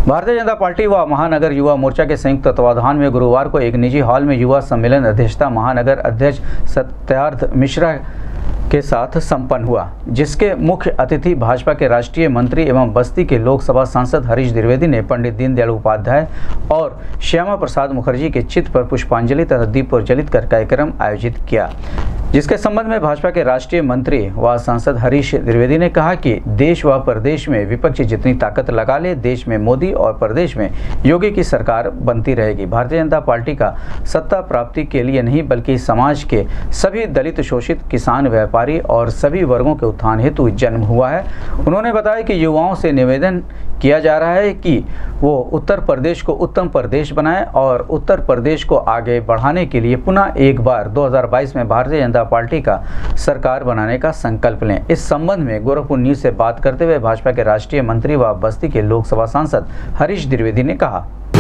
Bharatiya Janata party व महानगर युवा मोर्चा के संयुक्त तत्वाधान में गुरुवार को एक निजी हॉल में युवा सम्मेलन अध्यक्षता महानगर अध्यक्ष सत्यार्थ मिश्रा के साथ संपन्न हुआ, जिसके मुख्य अतिथि भाजपा के राष्ट्रीय मंत्री एवं बस्ती के लोकसभा सांसद हरीश द्विवेदी ने पंडित दीनदयाल उपाध्याय और श्यामा प्रसाद मुखर्जी के चित्र पर पुष्पांजलि तथा दीप प्रज्वलित कर कार्यक्रम आयोजित किया। जिसके संबंध में भाजपा के राष्ट्रीय मंत्री व सांसद हरीश द्विवेदी ने कहा कि देश व प्रदेश में विपक्ष जितनी ताकत लगा ले, देश में मोदी और प्रदेश में योगी की सरकार बनती रहेगी। भारतीय जनता पार्टी का सत्ता प्राप्ति के लिए नहीं बल्कि समाज के सभी दलित, शोषित, किसान, व्यापारी और सभी वर्गों के उत्थान हेतु जन्म हुआ है। उन्होंने बताया कि युवाओं से निवेदन किया जा रहा है कि वो उत्तर प्रदेश को उत्तम प्रदेश बनाएं और उत्तर प्रदेश को आगे बढ़ाने के लिए पुनः एक बार 2022 में भारतीय जनता पार्टी का सरकार बनाने का संकल्प लें। इस संबंध में गोरखपुर न्यूज से बात करते हुए भाजपा के राष्ट्रीय मंत्री व बस्ती के लोकसभा सांसद हरीश द्विवेदी ने कहा,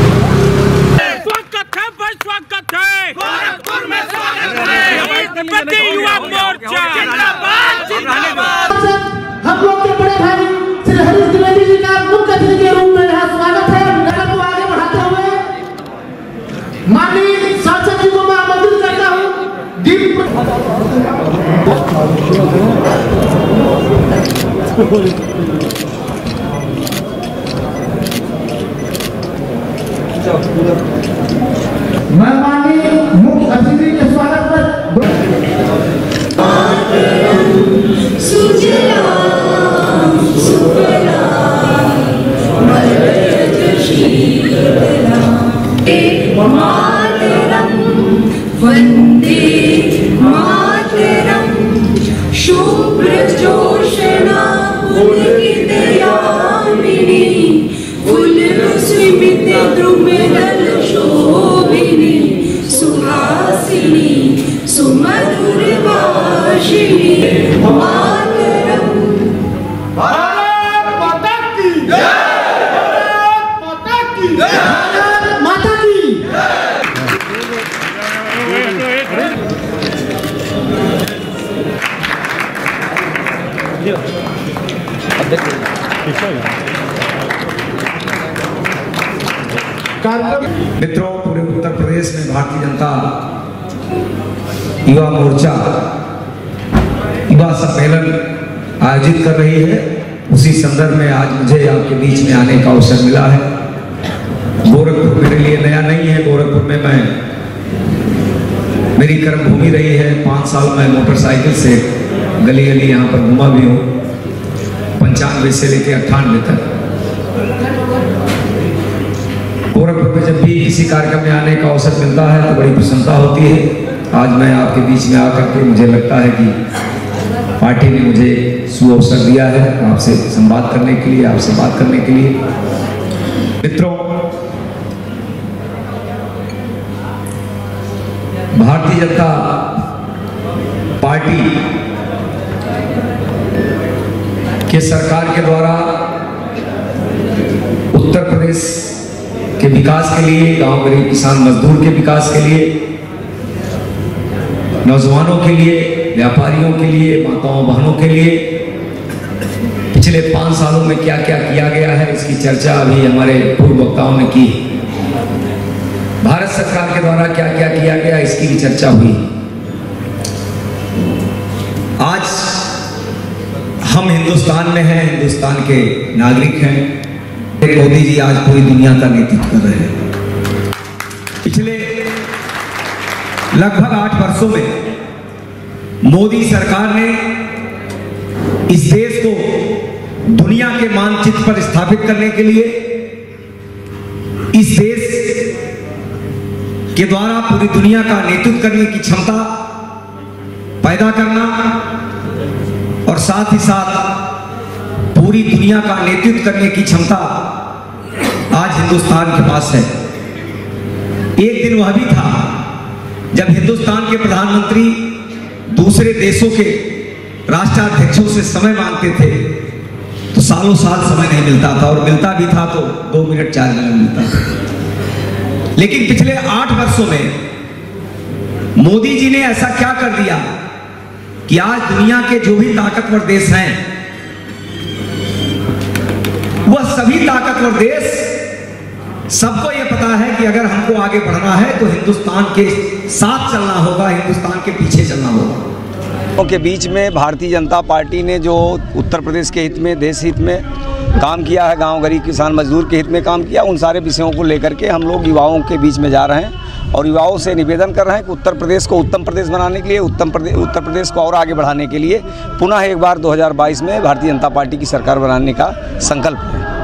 स्वागत है गोरखपुर में, स्वागत है युवा मोर्चा जिंदाबाद जिंदाबाद। हम लोग के बड़े भाई श्री हरीश द्विवेदी जी का मुख्य अतिथि के रूप में यहाँ स्वागत है। नगर को आगे बढ़ाते हुए माननीय सांसद जी को मैं आमंत्रित करता हूँ। दीप मैं माननीय मुख्य अतिथि के स्वागत पर वंदे मातरम शुभ्रजोषणा पुलकितयामिनी फुल्लस्मित द्रुमदल शोभिनी सुहासिनी सुमधुर भाषिणी मातरम। भारत माता की जय, भारत माता की जय, भारत माता की जय। मित्रों, पूरे उत्तर प्रदेश में भारतीय जनता युवा मोर्चा युवा सम्मेलन आयोजित कर रही है। उसी संदर्भ में आज मुझे आपके बीच में आने का अवसर मिला है। गोरखपुर मेरे लिए नया नहीं है। गोरखपुर में मेरी कर्मभूमि रही है। 5 साल मैं मोटरसाइकिल से गली गली यहाँ पर घुमा भी हूँ, 95 से लेकर 98 तक। गोरखपुर में जब भी किसी कार्यक्रम में आने का अवसर मिलता है तो बड़ी प्रसन्नता होती है। आज मैं आपके बीच में आकर के मुझे लगता है कि पार्टी ने मुझे सुअवसर दिया है आपसे संवाद करने के लिए, आपसे बात करने के लिए। मित्रों, भारतीय जनता पार्टी के सरकार के द्वारा उत्तर प्रदेश के विकास के लिए, गांव गरीब किसान मजदूर के विकास के लिए, नौजवानों के लिए, व्यापारियों के लिए, माताओं बहनों के लिए पिछले 5 सालों में क्या क्या किया गया है, इसकी चर्चा अभी हमारे पूर्व वक्ताओं ने की। भारत सरकार के द्वारा क्या क्या किया गया, इसकी भी चर्चा हुई। आज हम हिंदुस्तान में हैं, हिंदुस्तान के नागरिक हैं। मोदी जी आज पूरी दुनिया का नेतृत्व कर रहे हैं। पिछले लगभग 8 वर्षों में मोदी सरकार ने इस देश को दुनिया के मानचित्र पर स्थापित करने के लिए, इस देश के द्वारा पूरी दुनिया का नेतृत्व करने की क्षमता पैदा करना और साथ ही साथ पूरी दुनिया का नेतृत्व करने की क्षमता आज हिंदुस्तान के पास है। एक दिन वह भी था जब हिंदुस्तान के प्रधानमंत्री दूसरे देशों के राष्ट्राध्यक्षों से समय मांगते थे तो सालों साल समय नहीं मिलता था, और मिलता भी था तो 2 मिनट 4 मिनट मिलता था। लेकिन पिछले 8 वर्षों में मोदी जी ने ऐसा क्या कर दिया कि आज दुनिया के जो भी ताकतवर देश हैं, वह सभी ताकतवर देश सबको ये पता है कि अगर हमको आगे बढ़ना है तो हिंदुस्तान के साथ चलना होगा, हिंदुस्तान के पीछे चलना होगा। के बीच में भारतीय जनता पार्टी ने जो उत्तर प्रदेश के हित में, देश हित में काम किया है, गांव गरीब किसान मजदूर के हित में काम किया, उन सारे विषयों को लेकर के हम लोग युवाओं के बीच में जा रहे हैं और युवाओं से निवेदन कर रहे हैं कि उत्तर प्रदेश को उत्तम प्रदेश बनाने के लिए, उत्तर प्रदेश को और आगे बढ़ाने के लिए पुनः एक बार 2022 में भारतीय जनता पार्टी की सरकार बनाने का संकल्प है।